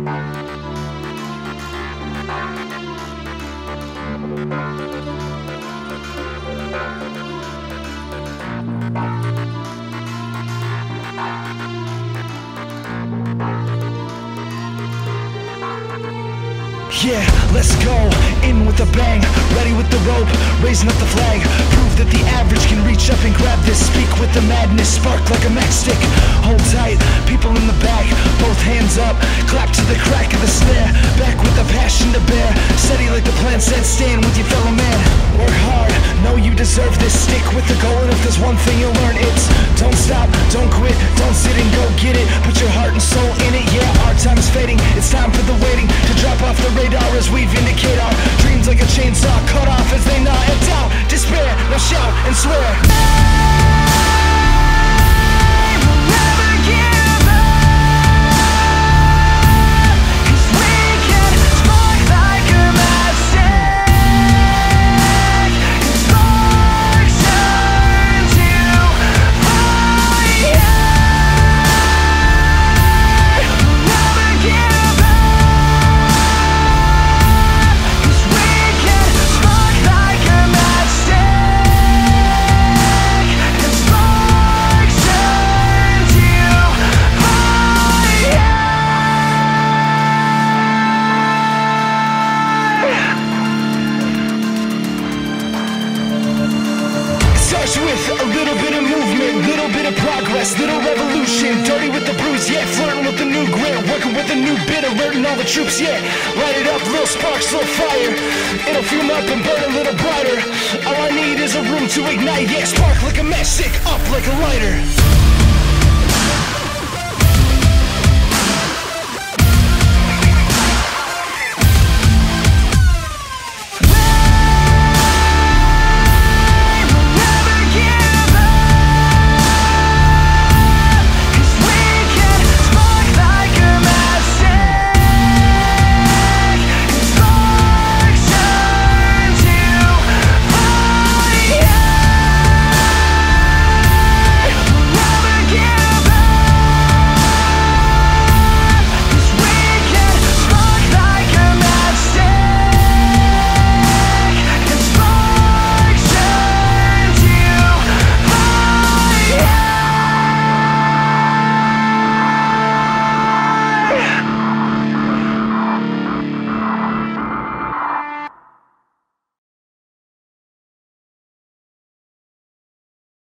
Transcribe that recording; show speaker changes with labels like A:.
A: Yeah, let's go, in with a bang, ready with the rope, raising up the flag. Prove that the average can reach up and grab this. Speak with the madness, spark like a matchstick. Hold tight, people in the back, both hands up, clap to the crack of the snare. Back with the passion to bear, steady like the plan said, stand with your fellow man. Work hard, know you deserve this. Stick with the goal, and if there's one thing you'll learn, it's don't stop, don't quit, don't sit and go get it. Put your heart and soul in it, yeah, our time is fading. It's time for the waiting to drop off the radar as we vindicate our dreams like a chainsaw, cut off as they gnaw and doubt, despair, now shout and swear. With a little bit of movement, little bit of progress, little revolution. Dirty with the bruise, yeah, flirting with the new grit, working with a new bit, alerting all the troops, yeah. Light it up, little sparks, little fire. It'll fume up and burn a little brighter. All I need is a room to ignite, yeah. Spark like a matchstick, up like a lighter.